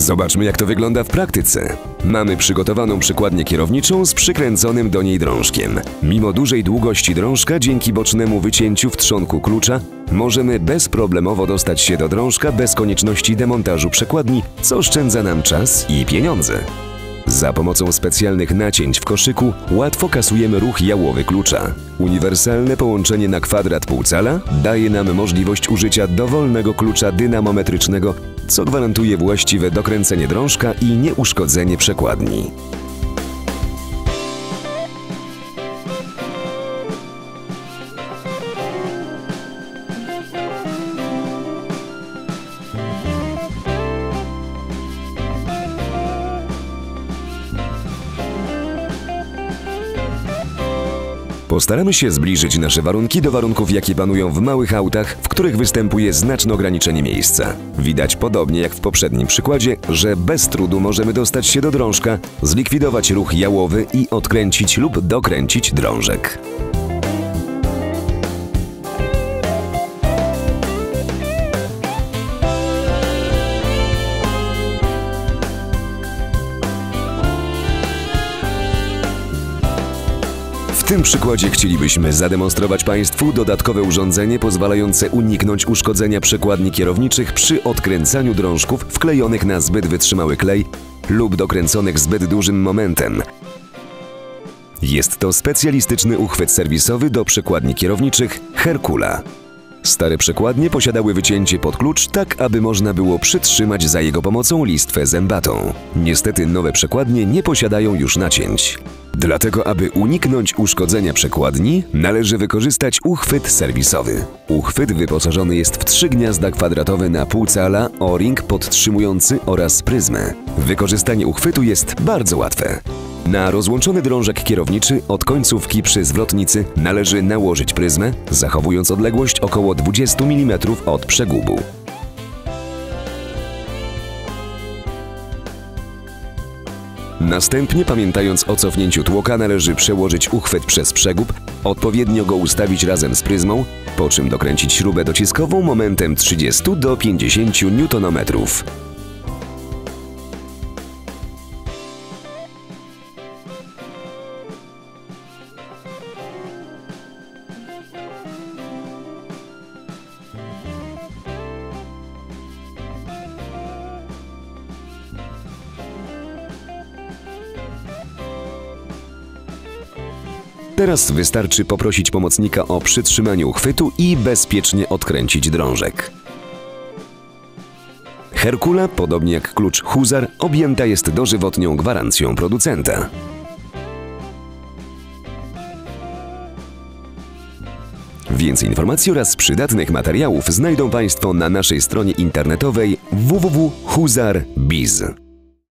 Zobaczmy, jak to wygląda w praktyce. Mamy przygotowaną przykładnię kierowniczą z przykręconym do niej drążkiem. Mimo dużej długości drążka, dzięki bocznemu wycięciu w trzonku klucza, możemy bezproblemowo dostać się do drążka bez konieczności demontażu przekładni, co oszczędza nam czas i pieniądze. Za pomocą specjalnych nacięć w koszyku łatwo kasujemy ruch jałowy klucza. Uniwersalne połączenie na kwadrat półcala daje nam możliwość użycia dowolnego klucza dynamometrycznego, co gwarantuje właściwe dokręcenie drążka i nieuszkodzenie przekładni. Postaramy się zbliżyć nasze warunki do warunków, jakie panują w małych autach, w których występuje znaczne ograniczenie miejsca. Widać podobnie jak w poprzednim przykładzie, że bez trudu możemy dostać się do drążka, zlikwidować ruch jałowy i odkręcić lub dokręcić drążek. W tym przykładzie chcielibyśmy zademonstrować Państwu dodatkowe urządzenie pozwalające uniknąć uszkodzenia przekładni kierowniczych przy odkręcaniu drążków wklejonych na zbyt wytrzymały klej lub dokręconych zbyt dużym momentem. Jest to specjalistyczny uchwyt serwisowy do przekładni kierowniczych Hercula. Stare przekładnie posiadały wycięcie pod klucz, tak aby można było przytrzymać za jego pomocą listwę zębatą. Niestety nowe przekładnie nie posiadają już nacięć. Dlatego, aby uniknąć uszkodzenia przekładni, należy wykorzystać uchwyt serwisowy. Uchwyt wyposażony jest w 3 gniazda kwadratowe na półcala, o-ring podtrzymujący oraz pryzmę. Wykorzystanie uchwytu jest bardzo łatwe. Na rozłączony drążek kierowniczy od końcówki przy zwrotnicy należy nałożyć pryzmę, zachowując odległość około 20 mm od przegubu. Następnie, pamiętając o cofnięciu tłoka, należy przełożyć uchwyt przez przegub, odpowiednio go ustawić razem z pryzmą, po czym dokręcić śrubę dociskową momentem 30 do 50 Nm. Teraz wystarczy poprosić pomocnika o przytrzymanie uchwytu i bezpiecznie odkręcić drążek. Hercula, podobnie jak klucz Huzar, objęta jest dożywotnią gwarancją producenta. Więcej informacji oraz przydatnych materiałów znajdą Państwo na naszej stronie internetowej www.huzar.biz.